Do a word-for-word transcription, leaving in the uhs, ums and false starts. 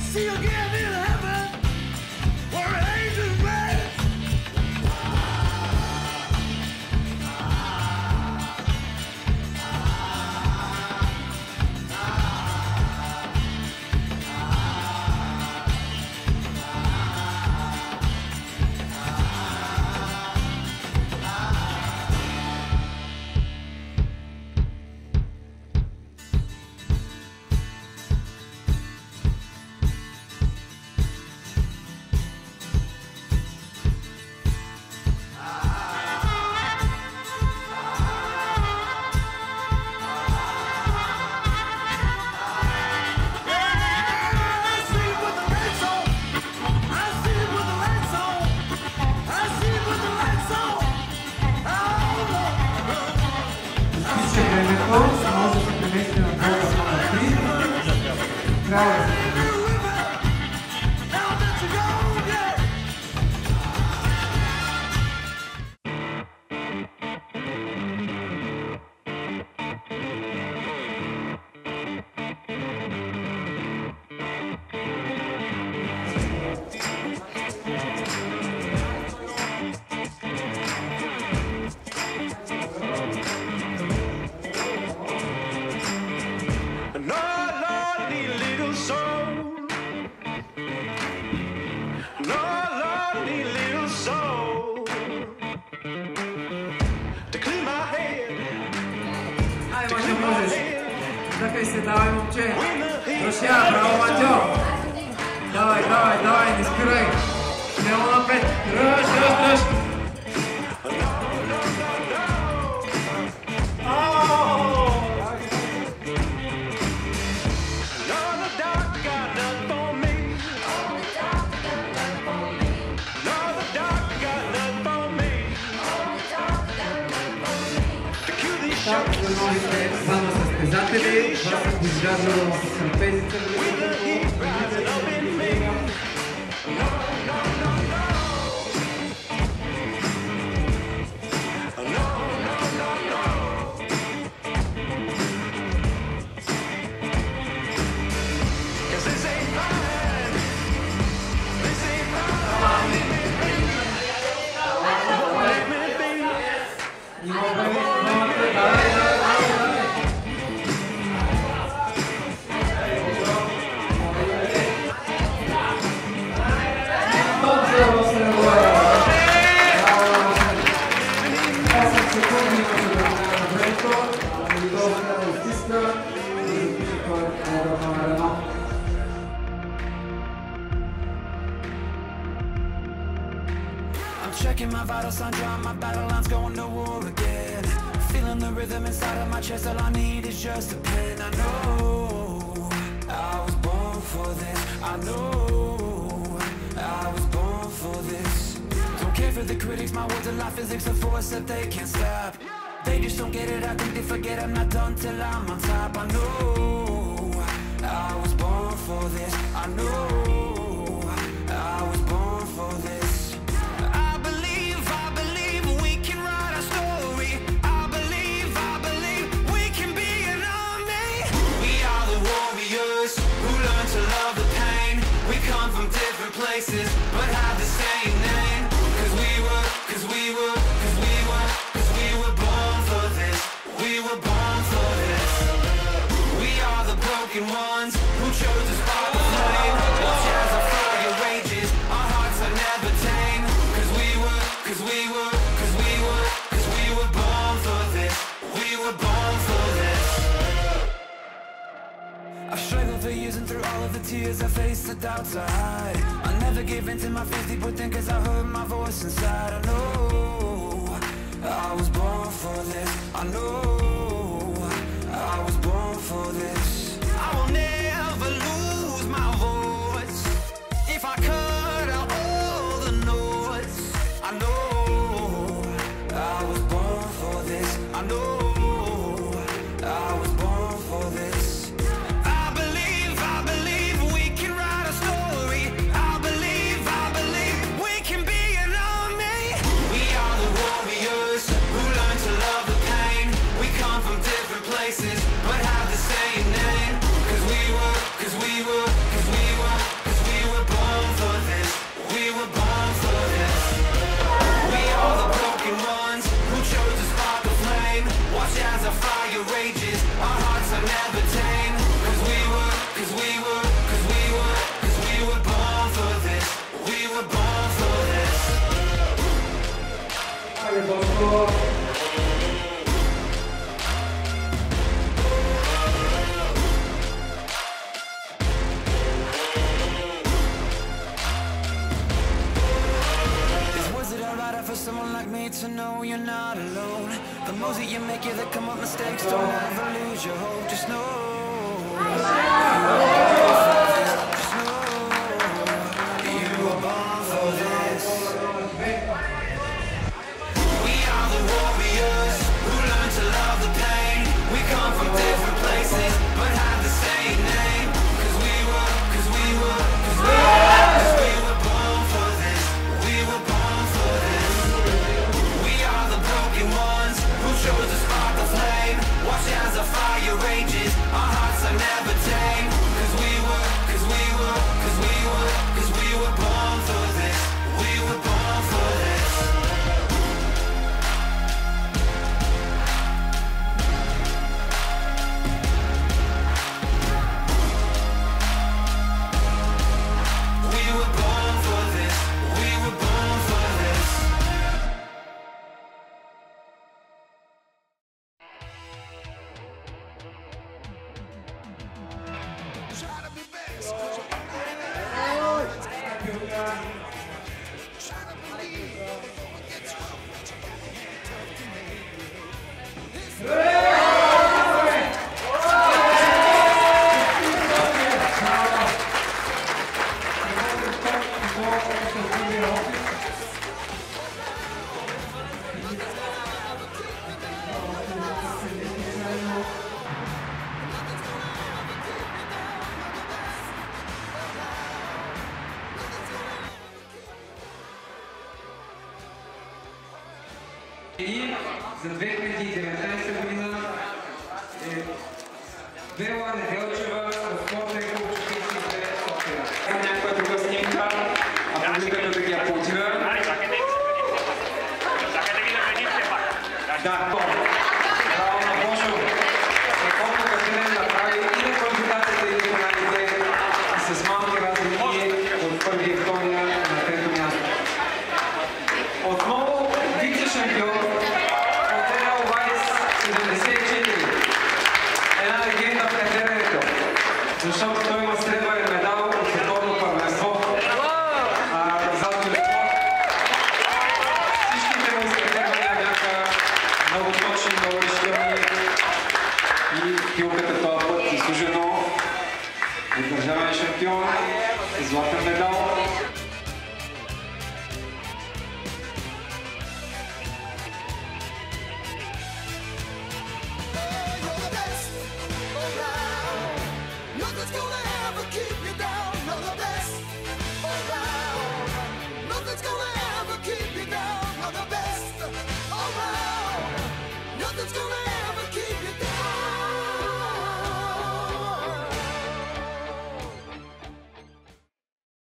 see you again in heaven, where angels rest. Zakaj se, dawaj momče, Rosia, bravo Maťo, dawaj, dawaj, dawaj, neskryj, śmiało napęd, rusz, rusz, rusz. Так, ви можете само състезатели, това са изграждало трапезите в I'm checking my vital signs, drawing my battle lines, going to war again. Feeling the rhythm inside of my chest, all I need is just a pen. I know I was born for this, I know I was born for this. Don't care for the critics, my words are like physics, a force that they can't stop. They just don't get it, I think they forget I'm not done till I'm on top. I know I was born for this, I know I was born for this. Places, but have the same name. Cause we were, cause we were, cause we were, cause we were born for this. We were born for this. We are the broken ones who chose to spark the flame. Watch as our fire rages, our hearts are never tame. Cause we were, cause we were, cause we were, cause we were born for this. We were born for this. I've struggled for years and through all of the tears I faced the doubts I hide. I never gave in to my fears deep within cause I heard my voice inside. I know I was born for this. I know I was born for this. I will never lose my voice if I cut out all the noise. I know I was born for this. I know I was born for this. But have the same name. Хайде, Боско! For someone like me to know you're not alone. The moves that you make, yeah, that come up mistakes. Don't ever lose your hope, just know. Just know you were born for this. We are the warriors who learn to love the pain. We come from different places, but have the same name. Cause we were, cause we were, cause we were, cause we were born for this. We were born for this. Ones who chose to spark the flame. Watch as the fire rages. Our hearts are never tame. Cause we were, cause we were, cause we were, cause we were born for this. We were born for this. We were born for this. We were born for this. И за две хиляди и деветнадесета година е Бела Неделчева от спортен клуб четиридесет и две София. Някаква друга снимка, а публиката да ги аплодира. Да, браво на Бошо. Страхотно късенен направи и на квалификацията и на финалите и с малки разлики от първи и втория на трето място. Отново вице-шампион от Edelweiss седемдесет и четири. Една легенда в катеренето, защото той има сребърен медал от световно първенство. А зад спорт всичките му изкатервания бяха много точни, много решителни и килката този път заслужено е държавен шампион, златен медал.